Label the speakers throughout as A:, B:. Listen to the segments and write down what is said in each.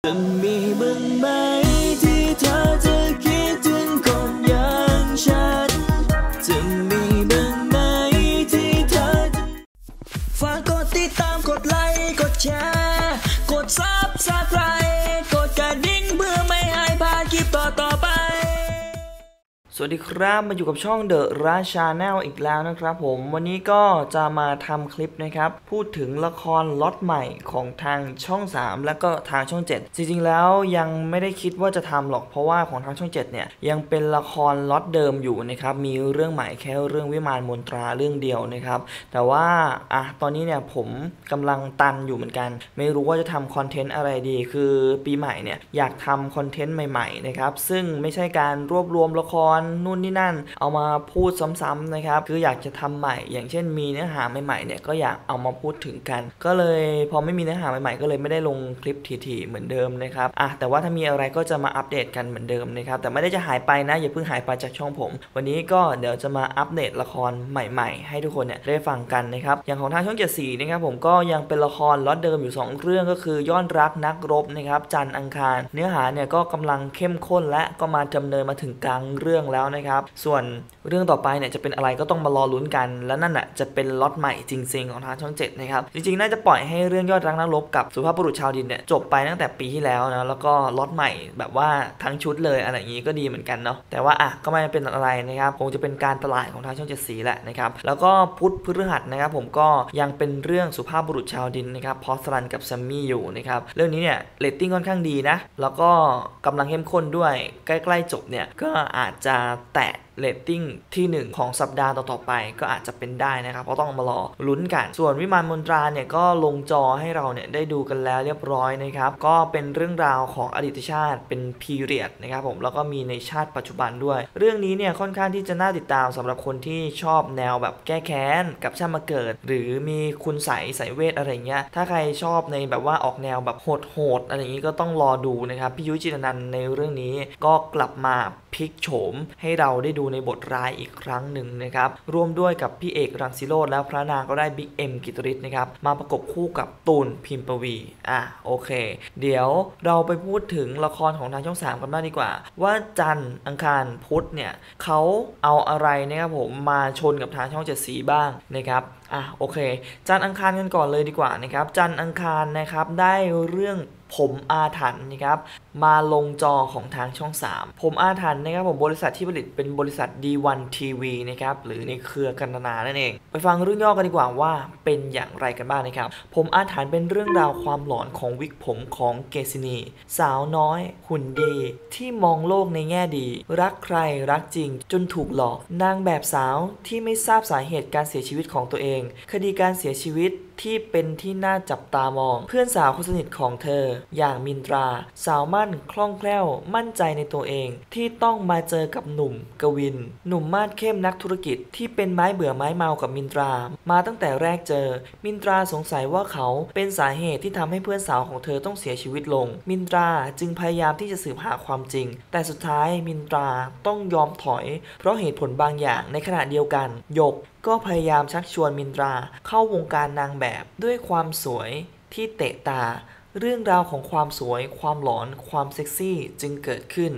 A: จะมีบ้างไหมที่เธอจะคิดถึงคนอย่างฉันจะมีบ้างไหมที่เธอฝากกดติดตามกดไลค์กดแชร์กดSubscribeกดกระดิ่งเพื่อไม่ให้พลาดคลิปต่อไปสวัสดีครับมาอยู่กับช่อง The Rush Channel อีกแล้วนะครับผมวันนี้ก็จะมาทำคลิปนะครับพูดถึงละครล็อตใหม่ของทางช่อง3และก็ทางช่อง7จริงๆแล้วยังไม่ได้คิดว่าจะทำหรอกเพราะว่าของทางช่อง7เนี่ยยังเป็นละครล็อตเดิมอยู่นะครับมีเรื่องใหม่แค่เรื่องวิมานมนตราเรื่องเดียวนะครับแต่ว่าตอนนี้เนี่ยผมกำลังตันอยู่เหมือนกันไม่รู้ว่าจะทำคอนเทนต์อะไรดีคือปีใหม่เนี่ยอยากทำคอนเทนต์ใหม่ๆนะครับซึ่งไม่ใช่การรวบรวมละครนู่นนี่นั่นเอามาพูดซ้ำๆนะครับคืออยากจะทำใหม่อย่างเช่นมีเนื้อหาใหม่ๆเนี่ยก็อยากเอามาพูดถึงกันก็เลยพอไม่มีเนื้อหาใหม่ๆก็เลยไม่ได้ลงคลิปถี่ๆเหมือนเดิมนะครับแต่ว่าถ้ามีอะไรก็จะมาอัปเดตกันเหมือนเดิมนะครับแต่ไม่ได้จะหายไปนะอย่าเพิ่งหายไปจากช่องผมวันนี้ก็เดี๋ยวจะมาอัปเดตละครใหม่ๆให้ทุกคนเนี่ยได้ฟังกันนะครับอย่างของทางช่อง74นะครับผมก็ยังเป็นละครล็อตเดิมอยู่2เรื่องก็คือยอดรักนักรบนะครับจันทร์อังคารเนื้อหาเนี่ยก็กำลังเข้มข้นและก็มาดำเนินมาถึงกลางเรื่องแล้วนะครับส่วนเรื่องต่อไปเนี่ยจะเป็นอะไรก็ต้องมารอลุ้นกันแล้วนั่นจะเป็นล็อตใหม่จริงๆของทางช่อง7นะครับจริงๆน่าจะปล่อยให้เรื่องยอดรักนักรบกับสุภาพบุรุษชาวดินเนี่ยจบไปตั้งแต่ปีที่แล้วนะแล้วก็ล็อตใหม่แบบว่าทั้งชุดเลยอะไรอย่างนี้ก็ดีเหมือนกันเนาะแต่ว่าก็ไม่เป็นอะไรนะครับคงจะเป็นการตลาดของทางช่อง7สีแหละนะครับแล้วก็พุธพฤหัสนะครับผมก็ยังเป็นเรื่องสุภาพบุรุษชาวดินนะครับพอสรันกับซัมมี่อยู่นะครับเรื่องนี้เนี่ยเรตติ้งค่อนข้างดีนะแล้วก็กำลังเข้มข้นด้วยใกล้ๆจบเนี่ยก็อาจจะแตะเรตติ้งที่1ของสัปดาห์ต่อๆไปก็อาจจะเป็นได้นะครับเพราะต้องมารอลุ้นกันส่วนวิมานมนตราเนี่ยก็ลงจอให้เราเนี่ยได้ดูกันแล้วเรียบร้อยนะครับก็เป็นเรื่องราวของอดีตชาติเป็นพีเรียดนะครับผมแล้วก็มีในชาติปัจจุบันด้วยเรื่องนี้เนี่ยค่อนข้างที่จะน่าติดตามสำหรับคนที่ชอบแนวแบบแก้แค้นกับชาติมาเกิดหรือมีคุณใสเวทอะไรเงี้ยถ้าใครชอบในแบบว่าออกแนวแบบโหดอะไรอย่างนี้ก็ต้องรอดูนะครับพี่ยุ้ยจิตนันท์ในเรื่องนี้ก็กลับมาพลิกโฉมให้เราได้ดูในบทร้ายอีกครั้งหนึ่งนะครับร่วมด้วยกับพี่เอกรังสิโรจน์และพระนางก็ได้บิ๊กเอ็มกิตติ์นะครับมาประกบคู่กับตูนพิมปวีโอเคเดี๋ยวเราไปพูดถึงละครของทางช่อง3กันบ้างดีกว่าว่าจันทร์อังคารพุธเนี่ยเขาเอาอะไรนะครับผมมาชนกับทางช่อง7สีบ้างนะครับโอเคจันทร์อังคารกันก่อนเลยดีกว่านะครับจันทร์อังคารนะครับได้เรื่องผมอาถรรพ์นะครับมาลงจอของทางช่อง3ผมอาถรรพ์นะครับผมบริษัทที่ผลิตเป็นบริษัท D1 TV นะครับหรือในเครือกันนานั่นเองไปฟังเรื่องย่อกันดีกว่าว่าเป็นอย่างไรกันบ้างนะครับผมอาถรรพ์เป็นเรื่องราวความหลอนของวิกผมของเกซินีสาวน้อยหุ่นดีที่มองโลกในแง่ดีรักใครรักจริงจนถูกหลอกนางแบบสาวที่ไม่ทราบสาเหตุการเสียชีวิตของตัวเองคดีการเสียชีวิตที่เป็นที่น่าจับตามองเพื่อนสาวคนสนิทของเธออย่างมินตราสาวมั่นคล่องแคล่วมั่นใจในตัวเองที่ต้องมาเจอกับหนุ่มกวินหนุ่มมาดเข้มนักธุรกิจที่เป็นไม้เบื่อไม้เมากับมินตรามาตั้งแต่แรกเจอมินตราสงสัยว่าเขาเป็นสาเหตุที่ทำให้เพื่อนสาวของเธอต้องเสียชีวิตลงมินตราจึงพยายามที่จะสืบหาความจริงแต่สุดท้ายมินตราต้องยอมถอยเพราะเหตุผลบางอย่างในขณะเดียวกันหยกก็พยายามชักชวนมินตราเข้าวงการนางแบบด้วยความสวยที่เตะตาเรื่องราวของความสวยความหลอนความเซ็กซี่จึงเกิดขึ้น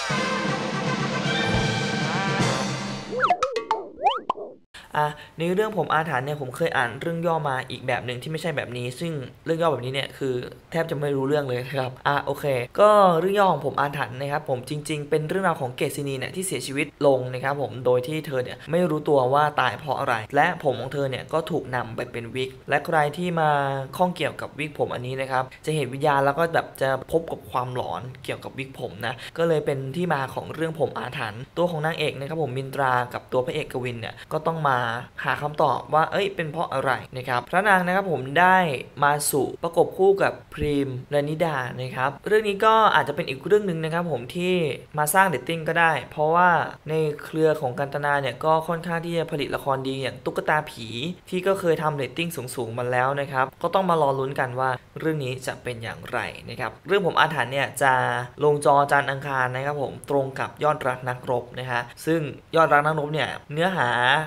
A: ในเรื่องผมอาถรรพ์เนี่ยผมเคยอ่านเรื่องย่อมาอีกแบบหนึ่งที่ไม่ใช่แบบนี้ซึ่งเรื่องย่อแบบนี้เนี่ยคือแทบจะไม่รู้เรื่องเลยครับโอเคก็เรื่องย่อของผมอาถรรพ์นะครับผมจริงๆเป็นเรื่องราวของเกซินีเนี่ยที่เสียชีวิตลงนะครับผมโดยที่เธอเนี่ยไม่รู้ตัวว่าตายเพราะอะไรและผมของเธอเนี่ยก็ถูกนำไปเป็นวิกและใครที่มาข้องเกี่ยวกับวิกผมอันนี้นะครับจะเห็นวิญญาณแล้วก็แบบจะพบกับความหลอนเกี่ยวกับวิกผมนะก็เลยเป็นที่มาของเรื่องผมอาถรรพ์ตัวของนางเอกนะครับผมมินตรากับตัวพระเอกกวินเนี่ยก็ต้องมาหาคำตอบว่าเป็นเพราะอะไรนะครับพระนางนะครับผมได้มาสู่ประกบคู่กับพรีมและนิดานะครับเรื่องนี้ก็อาจจะเป็นอีกเรื่องหนึ่งนะครับผมที่มาสร้างเรตติ้งก็ได้เพราะว่าในเครือของกันตนาเนี่ยก็ค่อนข้างที่จะผลิตละครดีอย่างตุ๊กตาผีที่ก็เคยทำเรตติ้งสูงมาแล้วนะครับก็ต้องมารอลุ้นกันว่าเรื่องนี้จะเป็นอย่างไรนะครับเรื่องผมอาถรรพ์เนี่ยจะลงจอจันทร์อังคารนะครับผมตรงกับยอดรักนักรบนะฮะซึ่งยอดรักนักรบเนี่ยเนื้อหาท้าย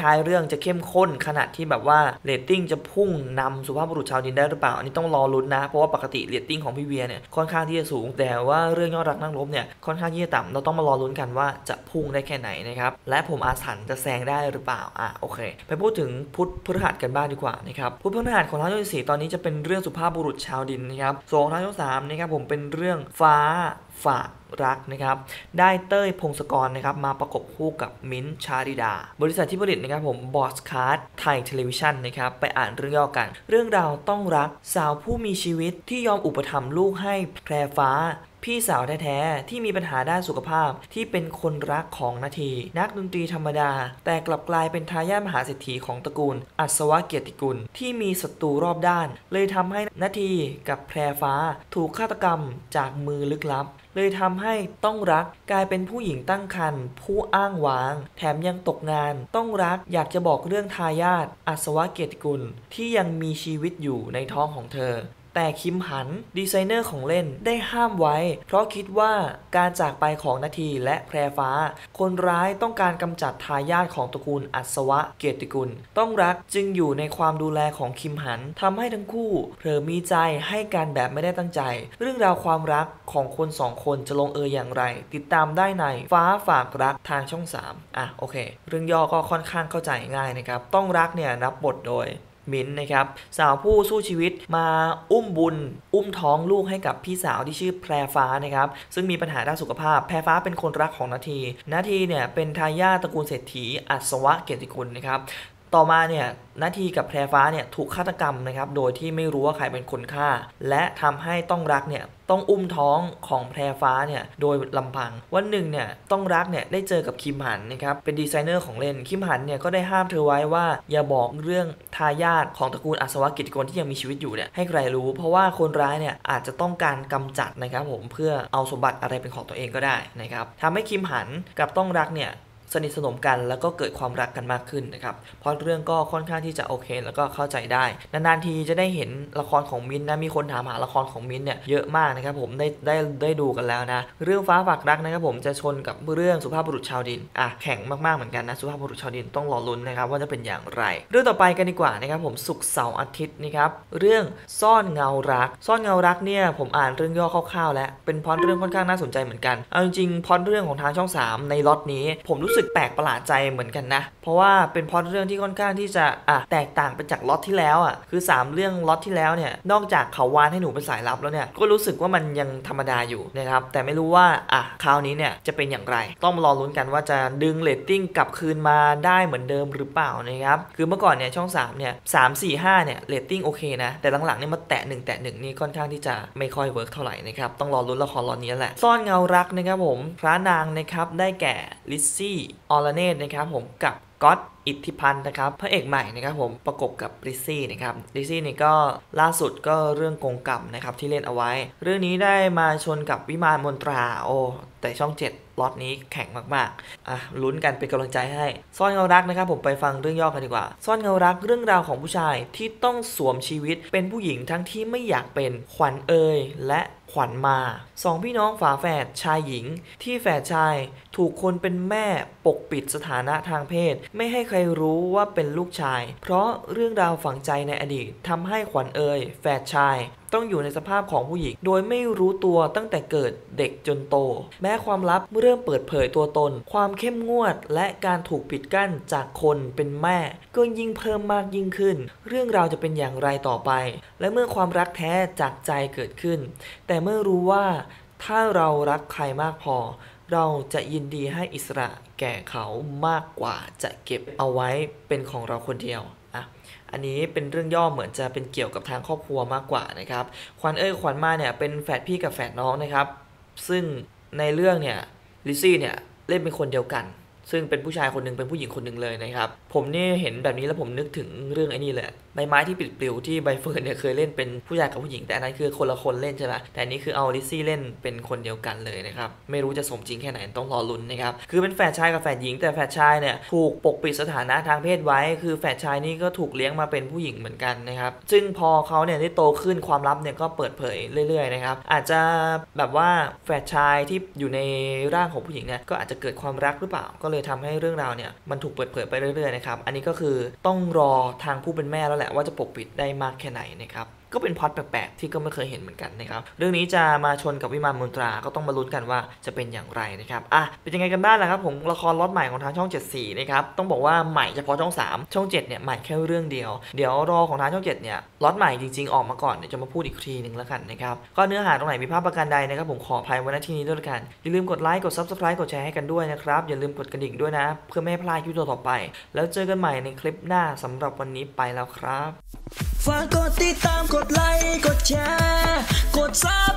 A: ท้ายเรื่องจะเข้มข้นขนาดที่แบบว่าเรตติ้งจะพุ่งนำสุภาพบุรุษชาวดินได้หรือเปล่าอันนี้ต้องรอลุ้นนะเพราะว่าปกติเรตติ้งของพี่เวียเนี่ยค่อนข้างที่จะสูงแต่ว่าเรื่องยอดรักนักรบเนี่ยค่อนข้างที่จะต่ำเราต้องมารอลุ้นกันว่าจะพุ่งได้แค่ไหนนะครับและผมอาถรรพ์จะแซงได้หรือเปล่าโอเคไปพูดถึงพุธพฤหัสกันบ้างดีกว่านะครับพุธพฤหัสของท้าวช่อง4ตอนนี้จะเป็นเรื่องสุภาพบุรุษชาวดินนะครับส่วนท้าวช่อง3นะครับผมเป็นเรื่องฟ้าฝากรักนะครับได้เต้ยพงศกรนะครับมาประกบคู่กับมิ้นท์ชาริดาบริษัทที่ผลิตนะครับผมบอสคาร์ดไทยเทเลวิชันนะครับไปอ่านเรื่องย่อกันเรื่องราวต้องรักสาวผู้มีชีวิตที่ยอมอุปถัมภ์ลูกให้แพรฟ้าพี่สาวแท้ๆที่มีปัญหาด้านสุขภาพที่เป็นคนรักของนาทีนักดนตรีธรรมดาแต่กลับกลายเป็นทายาทมหาเศรษฐีของตระกูลอัศวเกียรติกุลที่มีศัตรูรอบด้านเลยทำให้นาทีกับแพรฟ้าถูกฆาตกรรมจากมือลึกลับเลยทำให้ต้องรักกลายเป็นผู้หญิงตั้งครรภ์ผู้อ้างว้างแถมยังตกงานต้องรักอยากจะบอกเรื่องทายาทอัศวเกียรติกุลที่ยังมีชีวิตอยู่ในท้องของเธอแต่คิมหันดีไซเนอร์ของเล่นได้ห้ามไว้เพราะคิดว่าการจากไปของนาทีและแพรฟ้าคนร้ายต้องการกำจัดทายาทของตระกูลอัศวเกียรติกุลต้องรักจึงอยู่ในความดูแลของคิมหันทำให้ทั้งคู่เผลอมีใจให้กันแบบไม่ได้ตั้งใจเรื่องราวความรักของคนสองคนจะลงเอยอย่างไรติดตามได้ในฟ้าฝากรักทางช่อง3โอเคเรื่องย่อก็ค่อนข้างเข้าใจง่ายนะครับต้องรักเนี่ยรับบทโดยมิ้นนะครับสาวผู้สู้ชีวิตมาอุ้มบุญอุ้มท้องลูกให้กับพี่สาวที่ชื่อแพรฟ้านะครับซึ่งมีปัญหาด้านสุขภาพแพรฟ้าเป็นคนรักของนาทีเนี่ยเป็นทายาทตระกูลเศรษฐีอัศวเกียรติกุลนะครับต่อมาเนี่ยนาทีกับแพรฟ้าเนี่ยถูกฆาตกรรมนะครับโดยที่ไม่รู้ว่าใครเป็นคนฆ่าและทำให้ต้องรักเนี่ยต้องอุ้มท้องของแพรฟ้าเนี่ยโดยลำพังวันหนึ่งเนี่ยต้องรักเนี่ยได้เจอกับคิมหันนะครับเป็นดีไซเนอร์ของเล่นคิมหันเนี่ยก็ได้ห้ามเธอไว้ว่าอย่าบอกเรื่องทายาทของตระกูลอัศวเกียรติกุลที่ยังมีชีวิตอยู่เนี่ยให้ใครรู้เพราะว่าคนร้ายเนี่ยอาจจะต้องการกำจัดนะครับผมเพื่อเอาสมบัติอะไรเป็นของตัวเองก็ได้นะครับทำให้คิมหันกับต้องรักเนี่ยสนิทสนมกันแล้วก็เกิดความรักกันมากขึ้นนะครับเพราะเรื่องก็ค่อนข้างที่จะโอเคแล้วก็เข้าใจได้นานๆทีจะได้เห็นละครของมิ้นนะมีคนถามหาละครของมิ้นเนี่ยเยอะมากนะครับผมได้ดูกันแล้วนะเรื่องฟ้าฝากรักนะครับผมจะชนกับเรื่องสุภาพบุรุษชาวดินแข่งมากๆเหมือนกันนะสุภาพบุรุษชาวดินต้องรอลุ้นนะครับว่าจะเป็นอย่างไรเรื่องต่อไปกันดีกว่านะครับผมศุกร์เสาร์อาทิตย์นะครับเรื่องซ่อนเงารักเนี่ยผมอ่านเรื่องย่อคร่าวๆแล้วเป็นพล็อตเรื่องค่อนข้างน่าสนใจเหมือนกันเอาจริงๆพล็อตเรื่องของทางช่อง3ในล็อตนี้ผมรู้สึกแปลกประหลาดใจเหมือนกันนะเพราะว่าเป็นพล็อตเรื่องที่ค่อนข้างที่จะแตกต่างไปจากล็อตที่แล้วคือ3เรื่องล็อตที่แล้วเนี่ยนอกจากเขาวานให้หนูเป็นสายลับแล้วเนี่ยก็รู้สึกว่ามันยังธรรมดาอยู่นะครับแต่ไม่รู้ว่าคราวนี้เนี่ยจะเป็นอย่างไรต้องมารอลุ้นกันว่าจะดึงเรตติ้งกลับคืนมาได้เหมือนเดิมหรือเปล่านะครับคือเมื่อก่อนเนี่ยช่อง3เนี่ย3 4 5เนี่ยเรตติ้งโอเคนะแต่หลังๆเนี่ยมาแตะ1นี่ค่อนข้างที่จะไม่ค่อยเวิร์กเท่าไหร่นะครับต้องรอลุ้นละครล็อตนี้แหละซ่อนเงารักนะครับผมพระนางนะครับได้แก่ลิซซี่อรเนตนะครับผมกับก๊อตอิทธิพันธ์นะครับพระเอกใหม่นะครับผมประกบกับลิซซี่นะครับลิซซี่นี่ก็ล่าสุดก็เรื่องกงกรรมนะครับที่เล่นเอาไว้เรื่องนี้ได้มาชนกับวิมานมนตราแต่ช่อง7ล็อตนี้แข็งมากๆลุ้นกันเป็นกำลังใจให้ซ่อนเงารักนะครับผมไปฟังเรื่องย่อกันดีกว่าซ่อนเงารักเรื่องราวของผู้ชายที่ต้องสวมชีวิตเป็นผู้หญิงทั้งที่ไม่อยากเป็นขวัญเอยและขวัญมา2พี่น้องฝาแฝดชายหญิงที่แฝดชายถูกคนเป็นแม่ปกปิดสถานะทางเพศไม่ให้ใครรู้ว่าเป็นลูกชายเพราะเรื่องราวฝังใจในอดีตทำให้ขวัญเอยแฝดชายต้องอยู่ในสภาพของผู้หญิงโดยไม่รู้ตัวตั้งแต่เกิดเด็กจนโตแม้ความลับเริ่มเปิดเผยตัวตนความเข้มงวดและการถูกปิดกั้นจากคนเป็นแม่ก็ยิ่งเพิ่มมากยิ่งขึ้นเรื่องราวจะเป็นอย่างไรต่อไปและเมื่อความรักแท้จากใจเกิดขึ้นแต่เมื่อรู้ว่าถ้าเรารักใครมากพอเราจะยินดีให้อิสระแก่เขามากกว่าจะเก็บเอาไว้เป็นของเราคนเดียวอันนี้เป็นเรื่องย่อเหมือนจะเป็นเกี่ยวกับทางครอบครัวมากกว่านะครับขวัญขวัญมาเนี่ยเป็นแฝดพี่กับแฝดน้องนะครับซึ่งในเรื่องเนี่ยลิซซี่เนี่ยเล่นเป็นคนเดียวกันซึ่งเป็นผู้ชายคนหนึ่งเป็นผู้หญิงคนหนึ่งเลยนะครับผมนี่เห็นแบบนี้แล้วผมนึกถึงเรื่องไอ้นี่เลย
B: ใบไม้ที่ปิดปลิวที่ใบเฟิร์นเนี่ยเคยเล่นเป็นผู้ชายกับผู้หญิงแต่อันนั้นคือคนละคนเล่นใช่ไหมแต่อันนี้คือเอาลิซซี่เล่นเป็นคนเดียวกันเลยนะครับไม่รู้จะสมจริงแค่ไหนต้องรอลุ้นนะครับคือเป็นแฝดชายกับแฝดหญิงแต่แฝดชายเนี่ยถูกปกปิดสถานะทางเพศไว้คือแฝดชายนี่ก็ถูกเลี้ยงมาเป็นผู้หญิงเหมือนกันนะครับซึ่งพอเขาเนี่ยได้โตขึ้นความลับเนี่ยก็เปิดเผยเรื่อยๆนะครับอาจจะแบบว่าแฝดชายที่อยู่ในร่างของผู้หญิงเนี่ยก็อาจจะเกิดความรักหรือเปล่าก็เลยทำให้เรื่องราวเนี่ยมันถูกเปิดเผยไปเรื่อยๆนะครับอันนี้ก็คือต้องรอทางผู้เป็นแม่แล้วแหละว่าจะปกปิดได้มากแค่ไหนนะครับก็เป็นพล็อตแปลกๆที่ก็ไม่เคยเห็นเหมือนกันนะครับเรื่องนี้จะมาชนกับวิมานมนตราก็ต้องมาลุ้นกันว่าจะเป็นอย่างไรนะครับเป็นยังไงกันบ้างล่ะครับผมละครล็อตใหม่ของทางช่อง7 สีนะครับต้องบอกว่าใหม่เฉพาะช่อง3ช่อง7เนี่ยใหม่แค่เรื่องเดียวเดี๋ยวรอของทางช่อง7เนี่ยล็อตใหม่จริงๆออกมาก่อนเดี๋ยวจะมาพูดอีกทีนึงแล้วกันนะครับก็เนื้อหาตรงไหนมีภาพประการใดนะครับผมขออภัยไว้ณที่นี้ด้วยละกันอย่าลืมกดไลค์กด Subscribe กดแชร์ให้กันด้วยนะครับอย่าลืมกดกระดิ่งด้วยนะเพื่อไม่ให้พลาดคลิปต่อไปแล้วเจอกันใหม่ในคลิปหน้าสำหรับวันนี้ไปแล้วครับ
A: ฝากกดติดตามกดไลค์กดแชร์กดซับ